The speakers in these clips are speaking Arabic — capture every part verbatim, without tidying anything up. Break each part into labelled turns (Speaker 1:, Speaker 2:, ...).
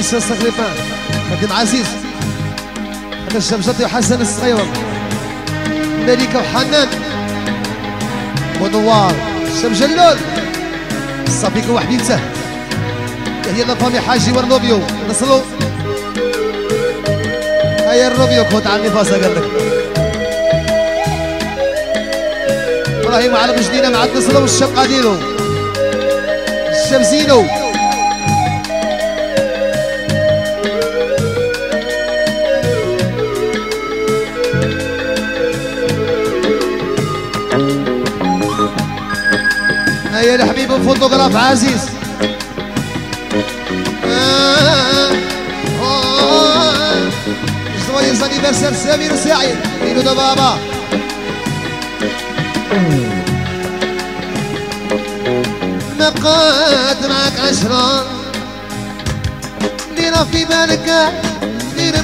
Speaker 1: كريستيان سخليفان خديم عزيز هذا الشمشطي وحسن الصغير مليكة وحنان ونوار الشم جلول الصبيكة وحديته هي لافامي حاجي والروبيو نصلو هيا الروبيو كنت عني فاسا قال لك ابراهيم على بجدينا مع نصلو والشم قادينو الشم زينو هيا الحبيب الفوتوغراف عزيز جويز انيفرسير سمير سعيد ميلو دا بابا نقاد معك عشرة لينا في بالك دير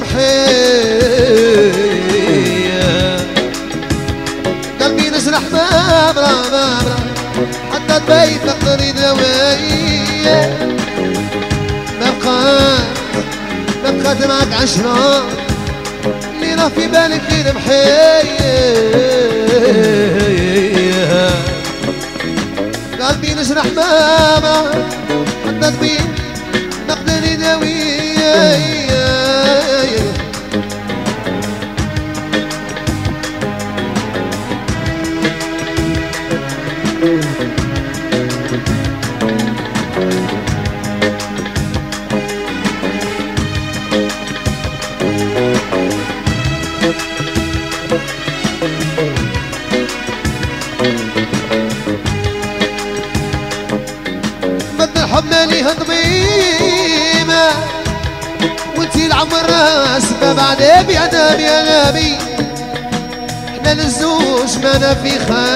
Speaker 1: بحية قلبي نجرح بابرا بابرا حتى تبيت نقدر دوايا ما بقات ما بقات معك عشرة لينا في بالك دير بحية قلبي نجرح بابا حتى تبيت نقدر دوايا مد الحب ماليها ضميمة وانتي العمر سبب بعد يا نبي يا نبي احنا للزوج مانا في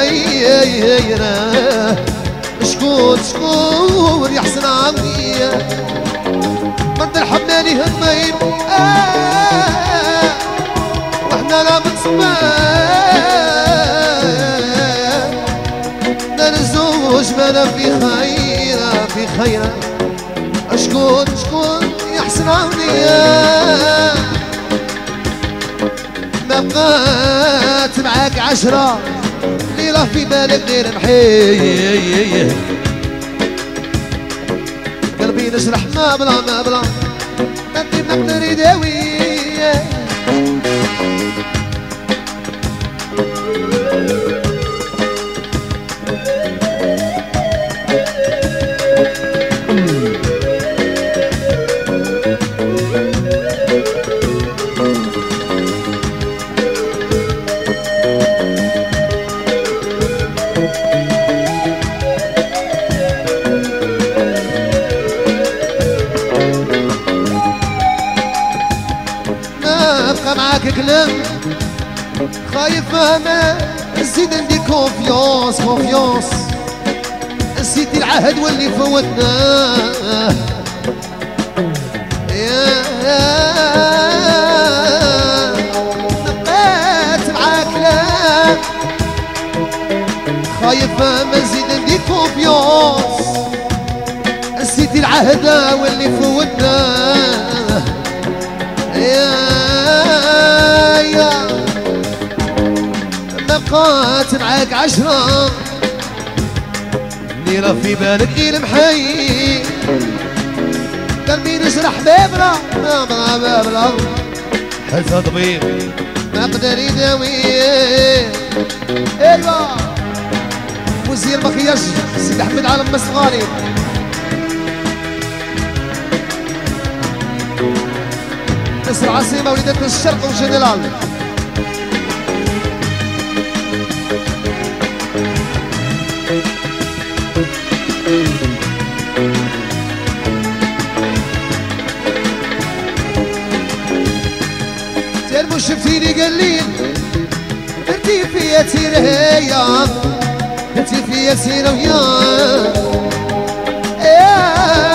Speaker 1: خيرة شكون شكون يحسن عمي مد الحب ماليها ضميمة آه واحنا لا بنصبر احنا للزوج مانا في خيرة في خيرة شكون شكون يحسن عونيا ما بقات معاك عشرة ليلة في بالك غير محي قلبي نشرح ما بلا ما بلا ما نقدر يداوي معاك كلام خايف ما نزيد عندي كونفيونس كونفيونس نسيتي العهد واللي فوتنا يا نبقات معاك كلام خايف ما نزيد عندي كونفيونس نسيتي العهد واللي فوتنا يا بقات معاك عشرة ليلة في بالك غير محي قلبي نجرح بابرا بابرا بابرا حلفة طبيب ما قدر يداوي ايوا وزير مكياج سيد احمد علم مسغالي نصر عاصمة وليدة الشرق وجنرال ترمو شفتيني قليل انتي فيا تيرهيا انتي فيا تيرهيا